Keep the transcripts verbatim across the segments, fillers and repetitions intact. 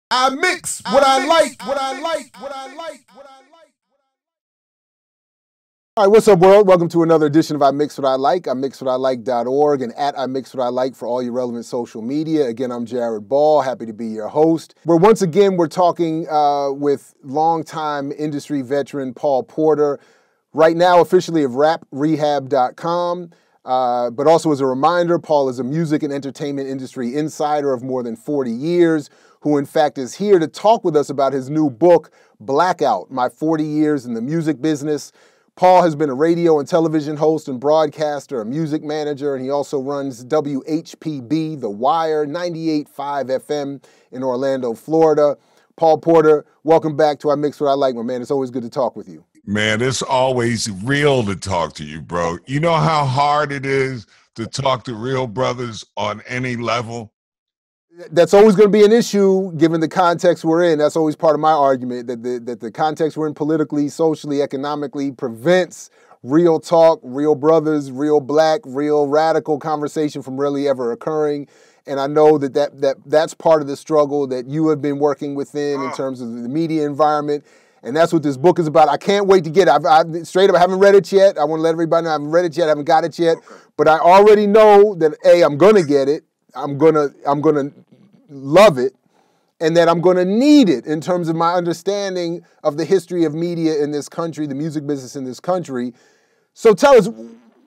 I mix what I, I like, what I like, what I like, what I like. All right, what's up, world? Welcome to another edition of I Mix What I Like. I mix what I like dot org and at I Mix What I Like for all your relevant social media. Again, I'm Jared Ball, happy to be your host. Where once again, we're talking uh, with longtime industry veteran Paul Porter, right now officially of rap rehab dot com. Uh, but also as a reminder, Paul is a music and entertainment industry insider of more than forty years, who in fact is here to talk with us about his new book, Blackout, My forty Years in the Music Business. Paul has been a radio and television host and broadcaster, a music manager, and he also runs W H P B, The Wire, ninety-eight point five F M in Orlando, Florida. Paul Porter, welcome back to I Mix What I Like, my man. It's always good to talk with you. Man, it's always real to talk to you, bro. You know how hard it is to talk to real brothers on any level? That's always going to be an issue given the context we're in. That's always part of my argument, that the, that the context we're in politically, socially, economically prevents real talk, real brothers, real black, real radical conversation from really ever occurring. And I know that, that, that that's part of the struggle that you have been working within in terms of the media environment. And that's what this book is about. I can't wait to get it. I've, I've, straight up, I haven't read it yet. I want to let everybody know I haven't read it yet. I haven't got it yet. But I already know that, A, I'm going to get it. I'm going to I'm going to love it. And that I'm going to need it in terms of my understanding of the history of media in this country, the music business in this country. So tell us,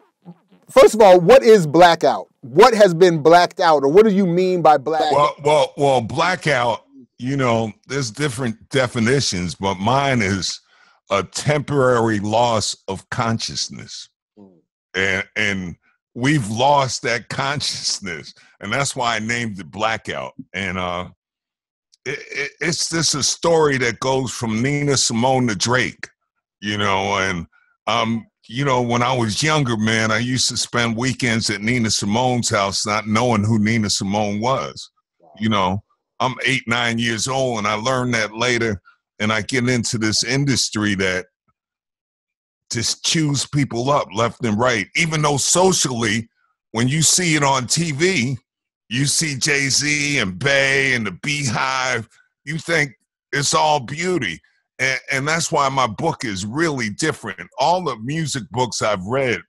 first of all, what is Blackout? What has been blacked out? Or what do you mean by blackout? Well, well, well, blackout, you know, there's different definitions, but mine is a temporary loss of consciousness. And, and we've lost that consciousness. And that's why I named it Blackout. And uh, it, it, it's just a story that goes from Nina Simone to Drake, you know. And, um, you know, when I was younger, man, I used to spend weekends at Nina Simone's house not knowing who Nina Simone was, you know. I'm eight, nine years old, and I learned that later, and I get into this industry that just chews people up left and right. Even though socially, when you see it on T V, you see Jay-Z and Bey and the Beehive, you think it's all beauty. And, and that's why my book is really different. All the music books I've read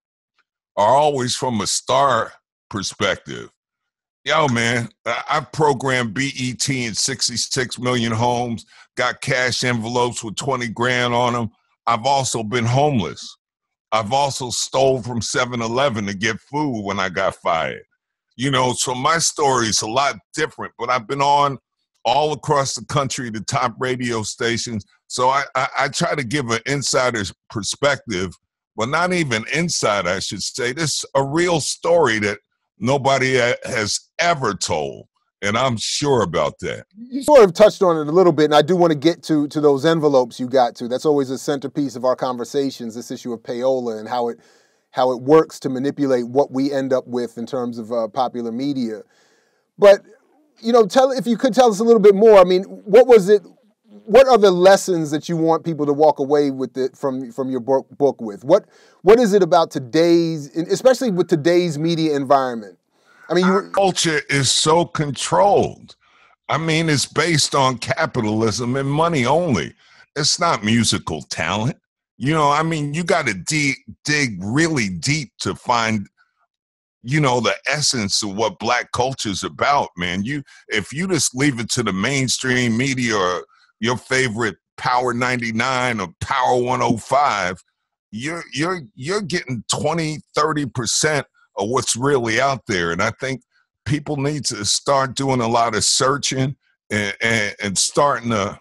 are always from a star perspective. Yo, man, I've programmed B E T in sixty-six million homes, got cash envelopes with twenty grand on them. I've also been homeless. I've also stole from seven eleven to get food when I got fired. You know, so my story is a lot different, but I've been on all across the country, the top radio stations. So I, I, I try to give an insider's perspective, but not even inside, I should say. This is a real story that nobody has ever told, and I'm sure about that. You sort of touched on it a little bit, and I do want to get to, to those envelopes you got to. That's always a centerpiece of our conversations, this issue of payola and how it how it works to manipulate what we end up with in terms of uh, popular media. But, you know, tell if you could tell us a little bit more. I mean, what was it? What are the lessons that you want people to walk away with it from from your book, book with? What what is it about today's, especially with today's media environment? I mean, Our you, culture is so controlled. I mean, it's based on capitalism and money only. It's not musical talent. You know, I mean, you got to dig dig really deep to find, you know, the essence of what black culture is about, man. You if you just leave it to the mainstream media or your favorite Power ninety-nine or Power one oh five, you're you're you're getting twenty, thirty percent of what's really out there. And I think people need to start doing a lot of searching and, and, and starting to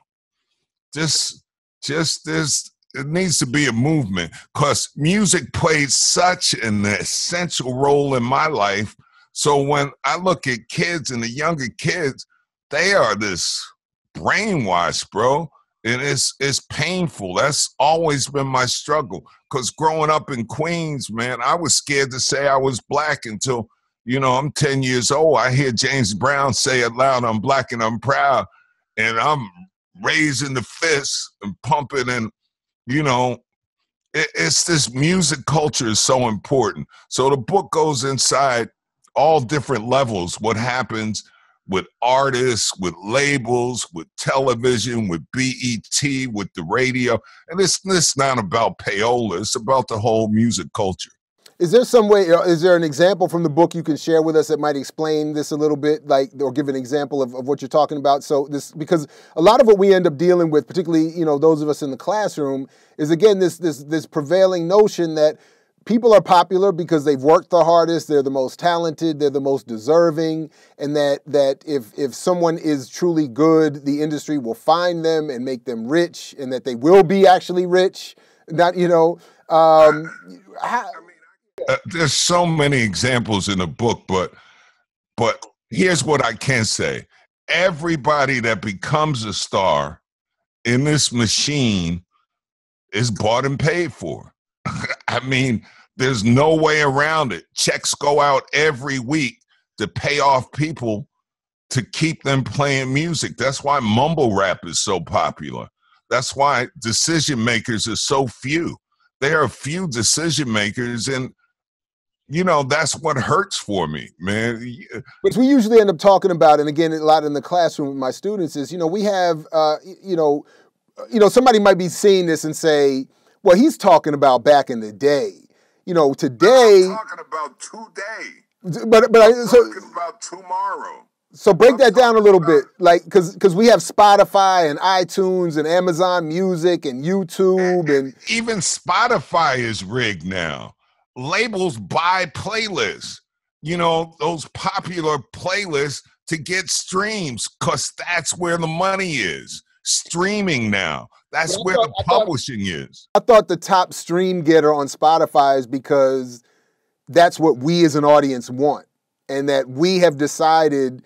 just just this it needs to be a movement, because music played such an essential role in my life. So when I look at kids and the younger kids, they are this brainwashed, bro. And it's it's painful. That's always been my struggle. Because growing up in Queens, man, I was scared to say I was black until, you know, I'm ten years old. I hear James Brown say it loud, I'm black and I'm proud. And I'm raising the fist and pumping. And, you know, it, it's this music culture is so important. So the book goes inside all different levels, what happens with artists, with labels, with television, with B E T, with the radio. And it's, it's not about payola. It's about the whole music culture. Is there some way, is there an example from the book you can share with us that might explain this a little bit, like, or give an example of, of what you're talking about? So this, because a lot of what we end up dealing with, particularly, you know, those of us in the classroom, is again, this, this, this prevailing notion that people are popular because they've worked the hardest, they're the most talented, they're the most deserving, and that, that if, if someone is truly good, the industry will find them and make them rich, and that they will be actually rich. Not, you know, um, how, Uh, there's so many examples in the book, but but here's what I can say. Everybody that becomes a star in this machine is bought and paid for. I mean, there's no way around it. Checks go out every week to pay off people to keep them playing music. That's why mumble rap is so popular. That's why decision makers are so few. There are few decision makers, and you know, that's what hurts for me, man. Which we usually end up talking about, and again, a lot in the classroom with my students is, you know, we have, uh, you know, you know, somebody might be seeing this and say, well, he's talking about back in the day. You know, today. I'm talking about today. But, but I, I'm so, talking about tomorrow. So break I'm that down a little bit, like, because because we have Spotify and iTunes and Amazon Music and YouTube, and, and even Spotify is rigged now. Labels buy playlists, you know, those popular playlists to get streams, because that's where the money is. Streaming now. That's where thought, the publishing I thought, is. I thought the top stream getter on Spotify is because that's what we as an audience want. And that we have decided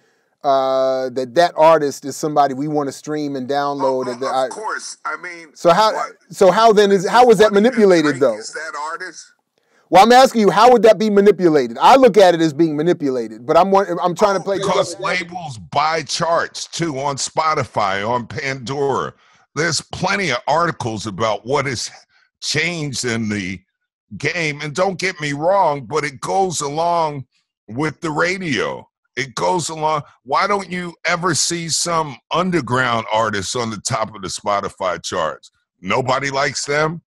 uh, that that artist is somebody we want to stream and download. Oh, at the, of I, course. I mean, so how, what? so how then is, how was that manipulated though? Is that artist? Well, I'm asking you, how would that be manipulated? I look at it as being manipulated, but I'm I'm trying oh, to play because labels buy charts too on Spotify, on Pandora. There's plenty of articles about what has changed in the game, and don't get me wrong, but it goes along with the radio. It goes along. Why don't you ever see some underground artists on the top of the Spotify charts? Nobody likes them.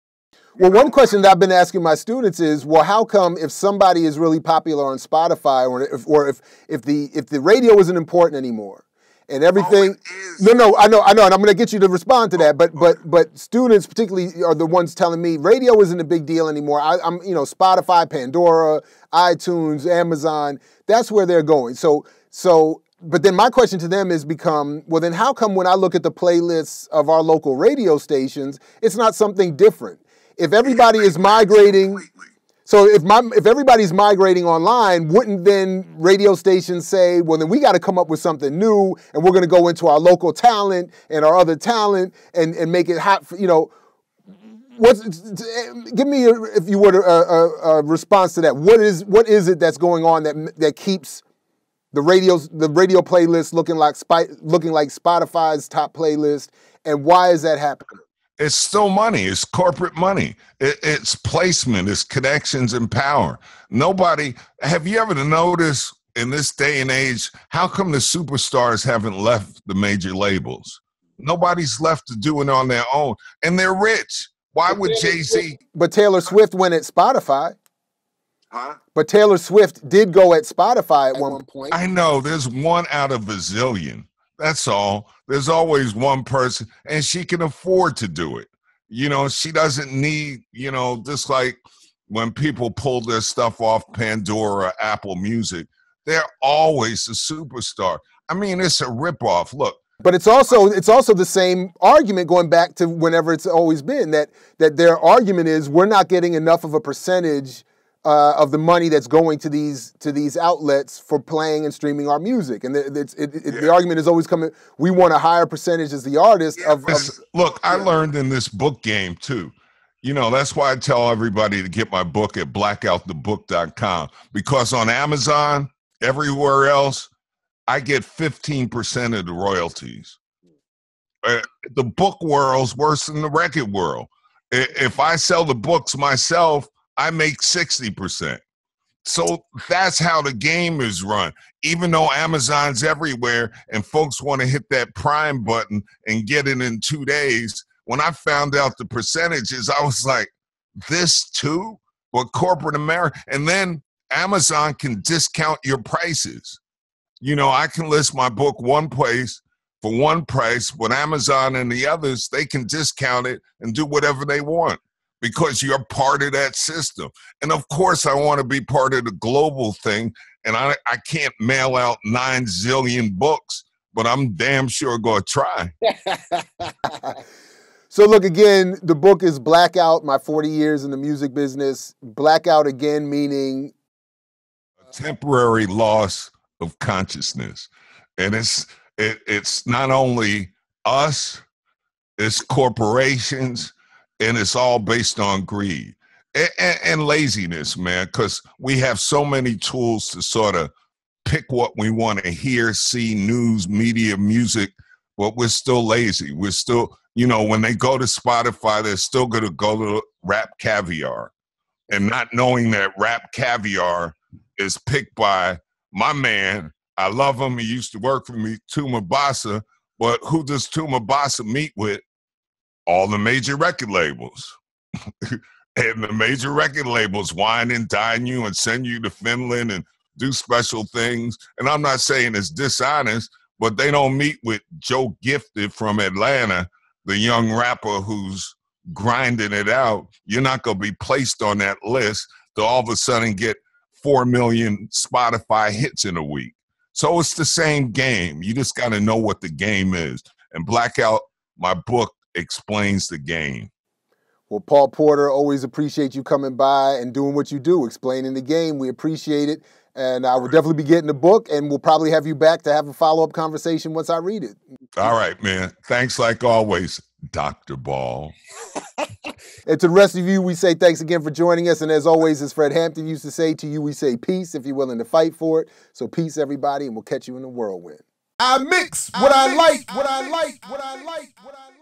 Well, one question that I've been asking my students is, well, how come if somebody is really popular on Spotify, or if or if if the if the radio isn't important anymore, and everything? Oh, no, no, I know, I know, and I'm going to get you to respond to that. But but but students particularly are the ones telling me radio isn't a big deal anymore. I, I'm you know Spotify, Pandora, iTunes, Amazon. That's where they're going. So so. But then my question to them has become, well, then how come when I look at the playlists of our local radio stations, it's not something different? If everybody is migrating, so if my if everybody's migrating online, wouldn't then radio stations say, well, then we got to come up with something new, and we're going to go into our local talent and our other talent and, and make it hot for, you know, what's, give me, a, if you would, a, a, a response to that. What is what is it that's going on that that keeps the radios the radio playlist looking like looking like Spotify's top playlist, and why is that happening? It's still money. It's corporate money. It, it's placement. It's connections and power. Nobody, have you ever noticed in this day and age, how come the superstars haven't left the major labels? Nobody's left to do it on their own. And they're rich. Why would Jay-Z? But Taylor Swift went at Spotify. Huh? But Taylor Swift did go at Spotify at, at one point. I know. There's one out of a zillion. That's all. There's always one person, and she can afford to do it. You know, she doesn't need, you know, just like when people pull their stuff off Pandora, Apple Music, they're always a superstar. I mean, it's a ripoff. Look. But it's also it's also the same argument going back to whenever it's always been, that that their argument is we're not getting enough of a percentage Uh, of the money that's going to these to these outlets for playing and streaming our music, and the, it's, it, it, yeah. the argument is always coming. We want a higher percentage as the artist. Yeah. Of, of look, I learned in this book game too. You know, that's why I tell everybody to get my book at blackout the book dot com, because on Amazon, everywhere else, I get fifteen percent of the royalties. Uh, the book world's worse than the record world. If I sell the books myself, I make sixty percent. So that's how the game is run. Even though Amazon's everywhere and folks want to hit that Prime button and get it in two days, when I found out the percentages, I was like, this too? But corporate America, and then Amazon can discount your prices. You know, I can list my book one place for one price, but Amazon and the others, they can discount it and do whatever they want because you're part of that system. And of course, I want to be part of the global thing, and I, I can't mail out nine zillion books, but I'm damn sure going to try. So look, again, the book is Blackout, My forty years in the Music Business. Blackout, again, meaning? A temporary loss of consciousness. And it's it, it's not only us, it's corporations, and it's all based on greed and, and, and laziness, man, because we have so many tools to sort of pick what we want to hear, see, news, media, music, but we're still lazy. We're still, you know, when they go to Spotify, they're still going to go to Rap Caviar, and not knowing that Rap Caviar is picked by my man. I love him. He used to work for me, Tuma Basa. But who does Tuma Basa meet with? All the major record labels. And the major record labels wine and dine you and send you to Finland and do special things. And I'm not saying it's dishonest, but they don't meet with Joe Gifted from Atlanta, the young rapper who's grinding it out. You're not going to be placed on that list to all of a sudden get four million Spotify hits in a week. So it's the same game. You just got to know what the game is. And Blackout, my book, explains the game. Well, Paul Porter, always appreciate you coming by and doing what you do, explaining the game. We appreciate it. And I will definitely be getting the book, and we'll probably have you back to have a follow-up conversation once I read it. All right, man. Thanks like always, Doctor Ball. And to the rest of you, we say thanks again for joining us. And as always, as Fred Hampton used to say, to you, we say peace if you're willing to fight for it. So peace, everybody, and we'll catch you in the whirlwind. I mix what I, I like, what I like, what I like, what I like.